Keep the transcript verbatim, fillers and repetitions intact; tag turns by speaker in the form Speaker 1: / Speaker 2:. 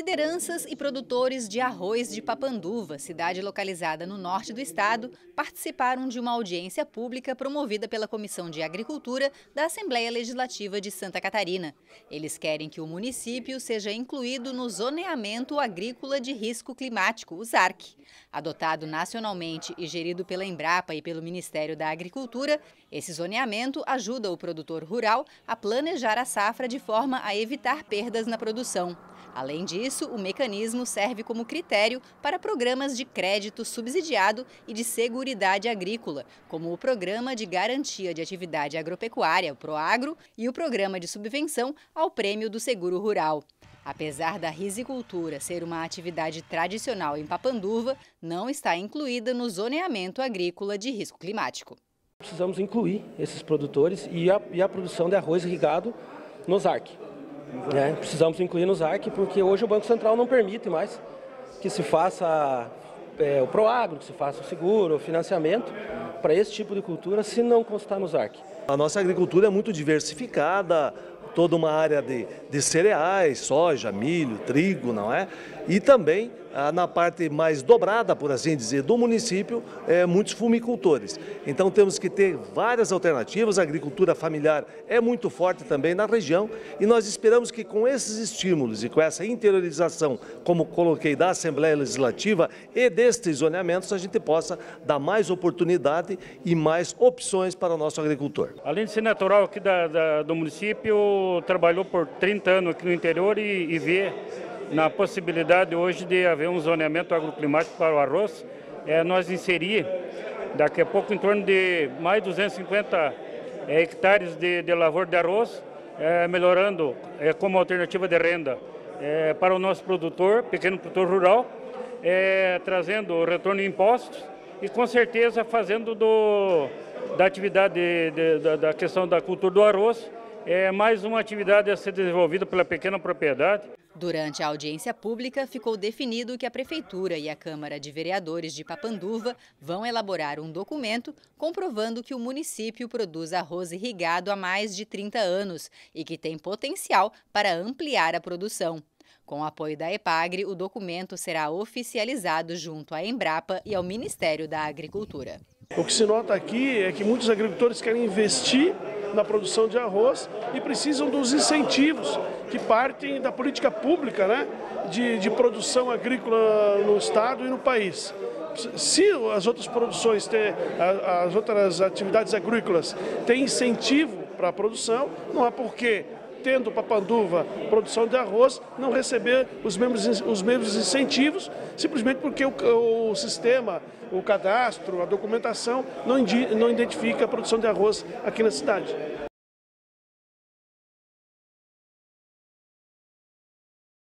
Speaker 1: Lideranças e produtores de arroz de Papanduva, cidade localizada no norte do estado, participaram de uma audiência pública promovida pela Comissão de Agricultura da Assembleia Legislativa de Santa Catarina. Eles querem que o município seja incluído no Zoneamento Agrícola de Risco Climático, o ZARC. Adotado nacionalmente e gerido pela Embrapa e pelo Ministério da Agricultura, esse zoneamento ajuda o produtor rural a planejar a safra de forma a evitar perdas na produção. Além disso, o mecanismo serve como critério para programas de crédito subsidiado e de seguridade agrícola, como o Programa de Garantia de Atividade Agropecuária, o PROAGRO, e o Programa de Subvenção ao Prêmio do Seguro Rural. Apesar da risicultura ser uma atividade tradicional em Papanduva, não está incluída no zoneamento agrícola de risco climático.
Speaker 2: Precisamos incluir esses produtores e a, e a produção de arroz irrigado no ZARC. É, precisamos incluir no ZARC porque hoje o Banco Central não permite mais que se faça é, o PROAGRO, que se faça o seguro, o financiamento para esse tipo de cultura se não constar no ZARC.
Speaker 3: A nossa agricultura é muito diversificada, toda uma área de, de cereais, soja, milho, trigo, não é? E também, ah, na parte mais dobrada, por assim dizer, do município, é, muitos fumicultores. Então temos que ter várias alternativas, a agricultura familiar é muito forte também na região e nós esperamos que com esses estímulos e com essa interiorização, como coloquei, da Assembleia Legislativa e destes zoneamentos, a gente possa dar mais oportunidade e mais opções para o nosso agricultor.
Speaker 4: Além de ser natural aqui da, da, do município, trabalhou por trinta anos aqui no interior e, e vê na possibilidade hoje de haver um zoneamento agroclimático para o arroz, é, nós inserir daqui a pouco em torno de mais de duzentos e cinquenta é, hectares de, de lavoura de arroz, é, melhorando é, como alternativa de renda é, para o nosso produtor, pequeno produtor rural, é, trazendo retorno de impostos e com certeza fazendo do, da atividade de, de, da, da questão da cultura do arroz é mais uma atividade a ser desenvolvida pela pequena propriedade.
Speaker 1: Durante a audiência pública, ficou definido que a Prefeitura e a Câmara de Vereadores de Papanduva vão elaborar um documento comprovando que o município produz arroz irrigado há mais de trinta anos e que tem potencial para ampliar a produção. Com o apoio da EPAGRE, o documento será oficializado junto à Embrapa e ao Ministério da Agricultura.
Speaker 5: O que se nota aqui é que muitos agricultores querem investir na produção de arroz e precisam dos incentivos que partem da política pública, né, de, de produção agrícola no estado e no país. Se as outras produções, têm, as outras atividades agrícolas têm incentivo para a produção, não há porquê, tendo Papanduva produção de arroz, não receber os mesmos, os mesmos incentivos, simplesmente porque o, o sistema, o cadastro, a documentação não, indi, não identifica a produção de arroz aqui na cidade.